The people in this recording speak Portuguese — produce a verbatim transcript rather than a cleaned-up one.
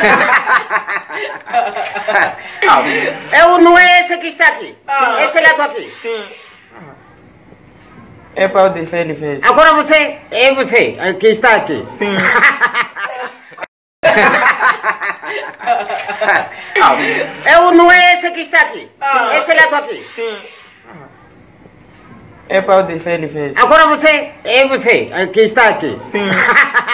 Eu não é esse que está aqui. Ah. Esse lá está aqui. Sim. É para o de fez, ele fez. Agora você, é você que está aqui. Sim. Eu não é esse que está aqui. Ah. Esse lá está aqui. Sim. É para o de fez, ele fez. Agora você, é você que está aqui. Sim.